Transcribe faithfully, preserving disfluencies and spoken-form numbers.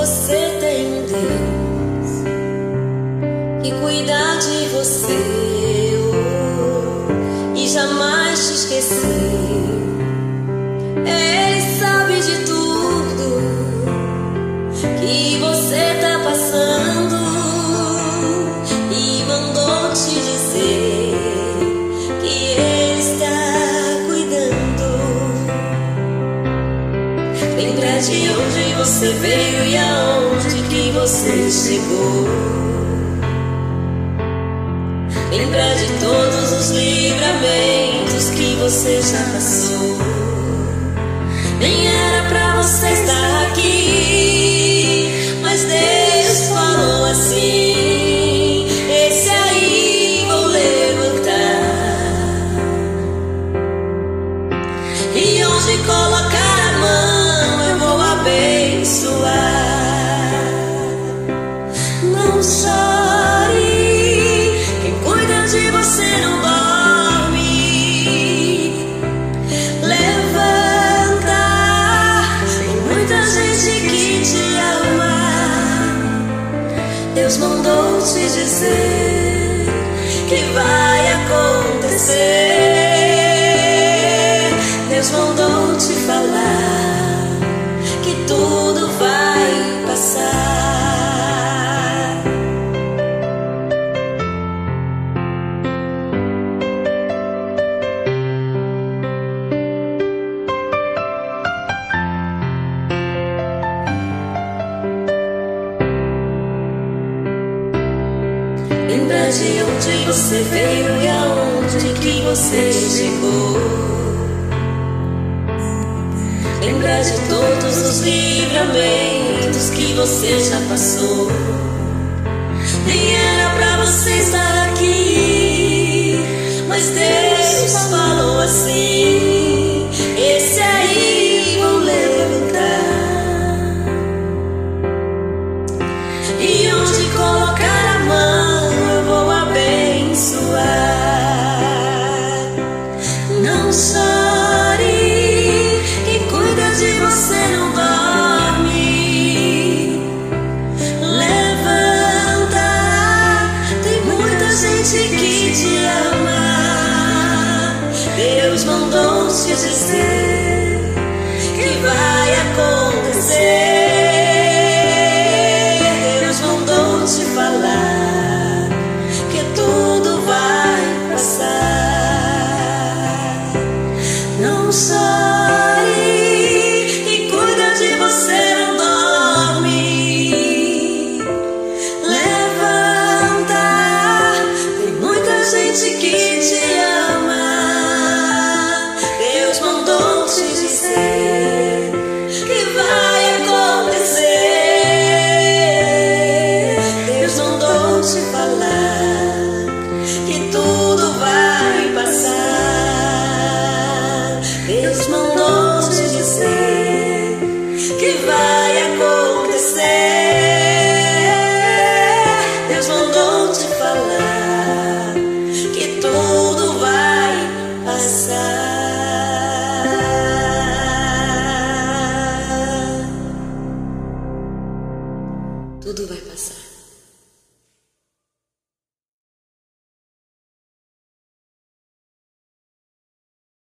você tem um Deus que cuida de você, oh, e jamais te esqueceu. Ele sabe de tudo que você tá passando e mandou te dizer que Ele está cuidando. Lembra de onde você veio e aonde que você chegou. Lembra de todos os livramentos que você já passou. Nem era pra você estar aqui, mas Deus falou assim: esse aí vou levantar. E onde colocar a mão eu vou abençoar. Não chore, quem cuida de você não dorme. Levanta, tem muita gente que te ama. Deus mandou te dizer que vai acontecer. Deus mandou te falar que tudo vai passar. Lembra de onde você veio e aonde que você chegou. Lembra de todos os livramentos que você já passou. Nem era pra você estar aqui, mas Deus falou assim: esse aí vou levantar. E onde colocar a mão eu vou abençoar. Não chore, quem cuida de você não dorme. Levanta, tem muita gente que te ama. Deus mandou te dizer que vai acontecer. Deus mandou te falar que tudo vai passar. Não chore, quem cuida de você não dorme. Levanta, tem muita gente que te ama. Deus mandou te dizer que vai acontecer. Deus mandou te falar que tudo vai passar. Deus mandou te dizer que vai acontecer. Deus mandou te falar que tudo vai passar. Tudo vai passar.